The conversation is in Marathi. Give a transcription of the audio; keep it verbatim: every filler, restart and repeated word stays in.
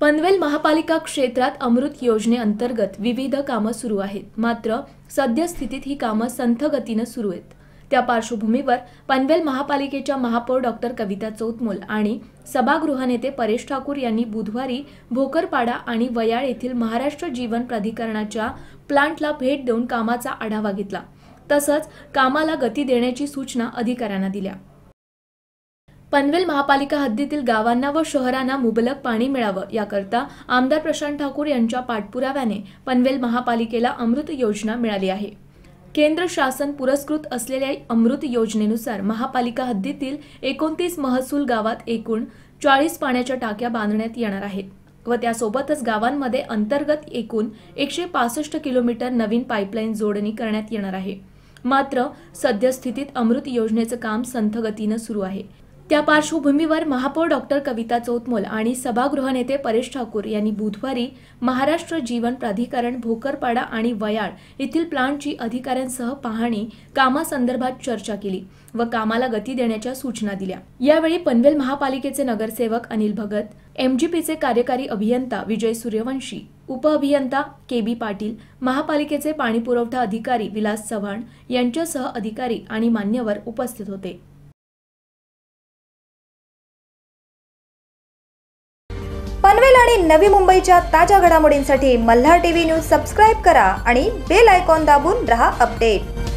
पनवेल महापालिका क्षेत्रात अमृत योजनेअंतर्गत विविध कामं सुरू आहेत. मात्र सद्यस्थितीत ही कामं संथ गतीने सुरू आहेत. त्या पार्श्वभूमीवर पनवेल महापालिकेच्या महापौर डॉक्टर कविता चौतमोल आणि सभागृह नेते परेश ठाकूर यांनी बुधवारी भोकरपाडा आणि वयाळ येथील महाराष्ट्र जीवन प्राधिकरणाच्या प्लांटला भेट देऊन कामाचा आढावा घेतला. तसंच कामाला गती देण्याची सूचना अधिकाऱ्यांना दिल्या. पनवेल महापालिका हद्दीतील गावांना व शहरांना मुबलक पाणी मिळावं याकरता आमदार प्रशांत ठाकूर यांच्या पाठपुराव्याने पनवेल महापालिकेला अमृत योजना मिळाली आहे. केंद्र शासन पुरस्कृत असलेल्या अमृत योजनेनुसार महापालिका हद्दीतील एकोणतीस महसूल गावात एकूण चाळीस पाण्याच्या टाक्या बांधण्यात येणार आहेत व त्यासोबतच गावांमध्ये अंतर्गत एकूण एकशे पासष्ट किलोमीटर नवीन पाईपलाईन जोडणी करण्यात येणार आहे. मात्र सद्यस्थितीत अमृत योजनेचं काम संथ गतीनं सुरू आहे. त्या पार्श्वभूमीवर महापौर डॉक्टर कविता चौतमोल आणि सभागृह नेते परेश ठाकूर यांनी बुधवारी महाराष्ट्र जीवन प्राधिकरण भोकरपाडा आणि वयाळ येथील प्लांटची अधिकाऱ्यांसह पाहणी कामासंदर्भात चर्चा केली व कामाला गती देण्याच्या सूचना दिल्या. यावेळी पनवेल महापालिकेचे नगरसेवक अनिल भगत, एमजीपीचे कार्यकारी अभियंता विजय सूर्यवंशी, उपअभियंता के बी पाटील, महापालिकेचे पाणीपुरवठा अधिकारी विलास चव्हाण यांच्यासह अधिकारी आणि मान्यवर उपस्थित होते. पनवेल आणि नवी मुंबईच्या ताज्या घडामोडींसाठी मल्हार टीव्ही न्यूज सबस्क्राइब करा आणि बेल आयकॉन दाबून रहा अपडेट.